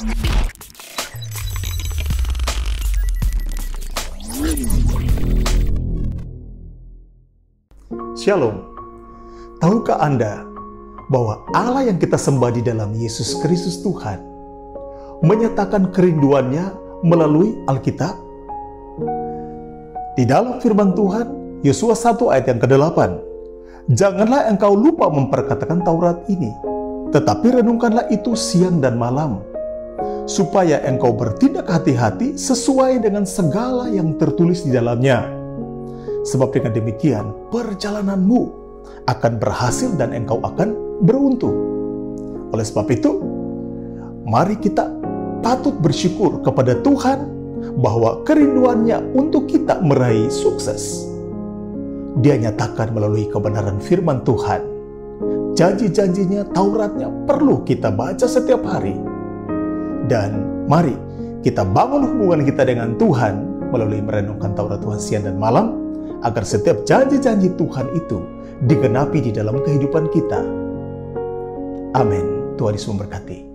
Shalom. Tahukah Anda bahwa Allah yang kita sembah di dalam Yesus Kristus Tuhan menyatakan kerinduannya melalui Alkitab? Di dalam firman Tuhan, Yosua 1 ayat yang ke-8, "Janganlah engkau lupa memperkatakan Taurat ini, tetapi renungkanlah itu siang dan malam, supaya engkau bertindak hati-hati sesuai dengan segala yang tertulis di dalamnya. Sebab dengan demikian perjalananmu akan berhasil dan engkau akan beruntung." Oleh sebab itu, mari kita patut bersyukur kepada Tuhan bahwa kerinduannya untuk kita meraih sukses Dia nyatakan melalui kebenaran firman Tuhan. Janji-janjinya, Tauratnya perlu kita baca setiap hari. Dan mari kita bangun hubungan kita dengan Tuhan melalui merenungkan Taurat Tuhan siang dan malam, agar setiap janji-janji Tuhan itu digenapi di dalam kehidupan kita. Amin. Tuhan Yesus memberkati.